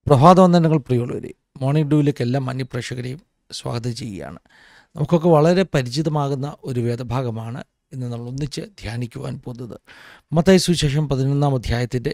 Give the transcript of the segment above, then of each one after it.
പ്രഭാതവന്ദനങ്ങൾ പ്രിയമുള്ളവരെ, മോർണിംഗ് ഡ്യൂവിലേക്ക് എല്ലാ മാന്യപ്രേക്ഷകരെയും സ്വാഗതം ചെയ്യുകയാണ്. നമുക്കൊക്കെ വളരെ പരിചിതമാകുന്ന ഒരു വേദഭാഗമാണ് ഇന്ന് നമ്മൾ ഒന്നിച്ച് ധ്യാനിക്കുവാൻ പോകുന്നത്. മത്തായി സുവിശേഷം 11 അധ്യായത്തിൻ്റെ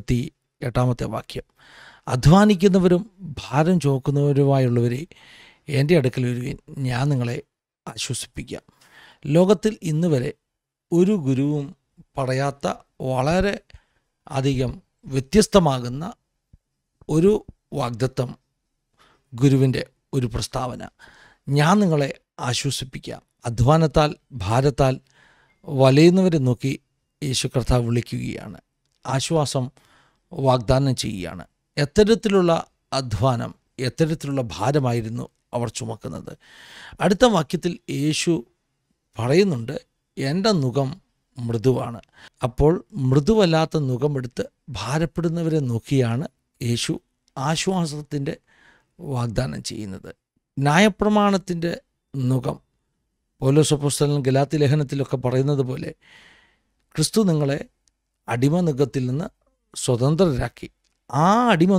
28 വാക്യം. അധ്വാനിക്കുന്നവരും ഭാരം ചുമക്കുന്നവരുമായുള്ളവരെ എൻ്റെ അടുക്കൽ വരുവിൻ, ഞാൻ നിങ്ങളെ ആശ്വസിപ്പിക്കാം. ലോകത്തിൽ ഇന്ന് വരെ ഒരു ഗുരുവും പറയാത്ത വളരെ അധികം വ്യത്യസ്തമാകുന്ന ഒരു വാഗ്ദത്തം, ഗുരുവിൻ്റെ ഒരു പ്രസ്താവന. ഞാൻ നിങ്ങളെ ആശ്വസിപ്പിക്കാം. അധ്വാനത്താൽ ഭാരത്താൽ വലയുന്നവരെ നോക്കി യേശു കർത്താവ് വിളിക്കുകയാണ്, ആശ്വാസം വാഗ്ദാനം ചെയ്യുകയാണ്. എത്തരത്തിലുള്ള അധ്വാനം, എത്തരത്തിലുള്ള ഭാരമായിരുന്നു അവർ ചുമക്കുന്നത്. അടുത്ത വാക്യത്തിൽ യേശു പറയുന്നുണ്ട്, എൻ്റെ നുകം മൃദുവാണ്. അപ്പോൾ മൃദുവല്ലാത്ത നുകമെടുത്ത് ഭാരപ്പെടുന്നവരെ നോക്കിയാണ് യേശു ആശ്വാസത്തിൻ്റെ വാഗ്ദാനം ചെയ്യുന്നത്. ന്യായപ്രമാണത്തിൻ്റെ നുകം, പൗലോസ് അപ്പോസ്തലൻ ഗലാത്യ ലേഖനത്തിലൊക്കെ പറയുന്നത് പോലെ, ക്രിസ്തു നിങ്ങളെ അടിമനുഖത്തിൽ നിന്ന് സ്വതന്ത്രരാക്കി. ആ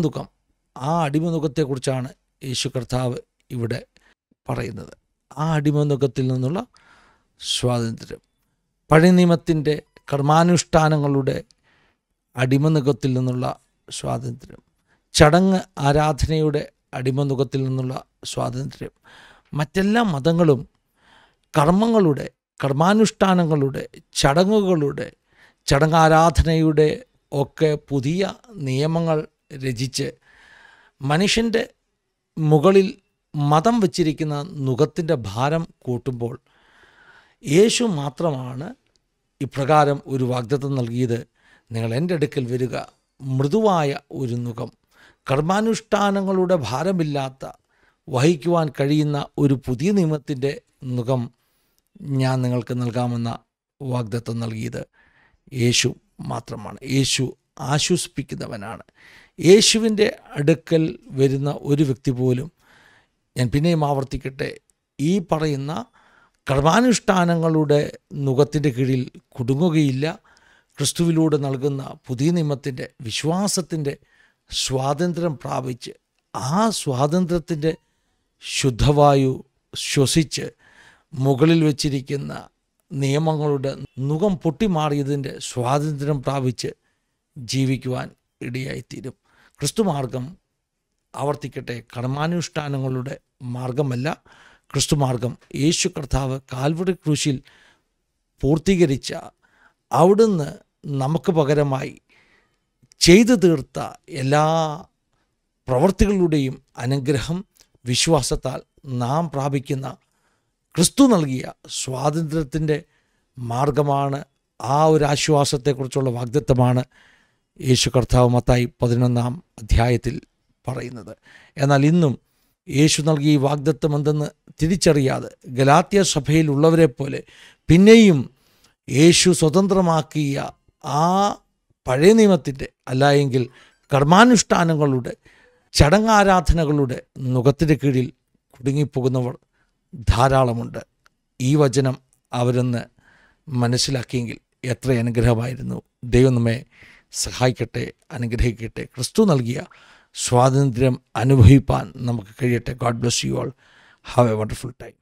അടിമനുഖത്തെക്കുറിച്ചാണ് യേശു കർത്താവ് ഇവിടെ പറയുന്നത്. ആ അടിമനുഖത്തിൽ നിന്നുള്ള സ്വാതന്ത്ര്യം, പഴയ നിയമത്തിൻ്റെ കർമാനുഷ്ഠാനങ്ങളുടെ അടിമനുഖത്തിൽ നിന്നുള്ള സ്വാതന്ത്ര്യം, ചടങ്ങ് ആരാധനയുടെ അടിമനുഖത്തിൽ നിന്നുള്ള സ്വാതന്ത്ര്യം, മറ്റെല്ലാ മതങ്ങളും കർമ്മങ്ങളുടെ, കർമാനുഷ്ഠാനങ്ങളുടെ, ചടങ്ങുകളുടെ, ചടങ്ങാരാധനയുടെ ഒക്കെ പുതിയ നിയമങ്ങൾ രചിച്ച് മനുഷ്യൻ്റെ മുകളിൽ മതം വച്ചിരിക്കുന്ന നുഖത്തിൻ്റെ ഭാരം കൂട്ടുമ്പോൾ യേശു മാത്രമാണ് ഇപ്രകാരം ഒരു വാഗ്ദത്തം നൽകിയത്. നിങ്ങൾ എൻ്റെ അടുക്കൽ വരിക, മൃദുവായ ഒരു നുഖം, കർമാനുഷ്ഠാനങ്ങളുടെ ഭാരമില്ലാത്ത, വഹിക്കുവാൻ കഴിയുന്ന ഒരു പുതിയ നിയമത്തിൻ്റെ നുഖം ഞാൻ നിങ്ങൾക്ക് നൽകാമെന്ന വാഗ്ദത്തം നൽകിയത് യേശു മാത്രമാണ്. യേശു ആശ്വസിപ്പിക്കുന്നവനാണ്. യേശുവിൻ്റെ അടുക്കൽ വരുന്ന ഒരു വ്യക്തി പോലും, ഞാൻ പിന്നെയും ആവർത്തിക്കട്ടെ, ഈ പറയുന്ന കർമാനുഷ്ഠാനങ്ങളുടെ നുഖത്തിൻ്റെ കീഴിൽ കുടുങ്ങുകയില്ല. ക്രിസ്തുവിലൂടെ നൽകുന്ന പുതിയ നിയമത്തിൻ്റെ വിശ്വാസത്തിൻ്റെ സ്വാതന്ത്ര്യം പ്രാപിച്ച് ആ സ്വാതന്ത്ര്യത്തിൻ്റെ ശുദ്ധവായു ശ്വസിച്ച് മുകളിൽ വച്ചിരിക്കുന്ന നിയമങ്ങളുടെ നുഖം പൊട്ടിമാറിയതിൻ്റെ സ്വാതന്ത്ര്യം പ്രാപിച്ച് ജീവിക്കുവാൻ ഇടയായിത്തീരും. ക്രിസ്തുമാർഗം, ആവർത്തിക്കട്ടെ, കർമാനുഷ്ഠാനങ്ങളുടെ മാർഗമല്ല. ക്രിസ്തുമാർഗം യേശു കർത്താവ് കാൽവറി ക്രൂശിൽ പൂർത്തീകരിച്ച, അവിടുന്ന് നമുക്ക് പകരമായി ചെയ്തു തീർത്ത എല്ലാ പ്രവൃത്തികളുടെയും അനുഗ്രഹം വിശ്വാസത്താൽ നാം പ്രാപിക്കുന്ന ക്രിസ്തു നൽകിയ സ്വാതന്ത്ര്യത്തിൻ്റെ മാർഗമാണ്. ആ ഒരു ആശ്വാസത്തെക്കുറിച്ചുള്ള വാഗ്ദത്തമാണ് യേശു കർത്താവ് മത്തായി 11 അധ്യായത്തിൽ പറയുന്നത്. എന്നാൽ ഇന്നും യേശു നൽകിയ ഈ വാഗ്ദത്തം എന്തെന്ന് തിരിച്ചറിയാതെ ഗലാത്യ സഭയിലുള്ളവരെ പോലെ പിന്നെയും യേശു സ്വതന്ത്രമാക്കിയ ആ പഴയ നിയമത്തിൻ്റെ, അല്ല എങ്കിൽ കർമാനുഷ്ഠാനങ്ങളുടെ, ചടങ്ങാരാധനകളുടെ നുഖത്തിൻ്റെ കീഴിൽ കുടുങ്ങിപ്പോകുന്നവർ ധാരാളമുണ്ട്. ഈ വചനം അവരെന്ന് മനസ്സിലാക്കിയെങ്കിൽ എത്ര അനുഗ്രഹമായിരുന്നു. ദൈവം നമ്മെ സഹായിക്കട്ടെ, അനുഗ്രഹിക്കട്ടെ. ക്രിസ്തു നൽകിയ സ്വാതന്ത്ര്യം അനുഭവിപ്പാൻ നമുക്ക് കഴിയട്ടെ. God bless you all. Have a wonderful time.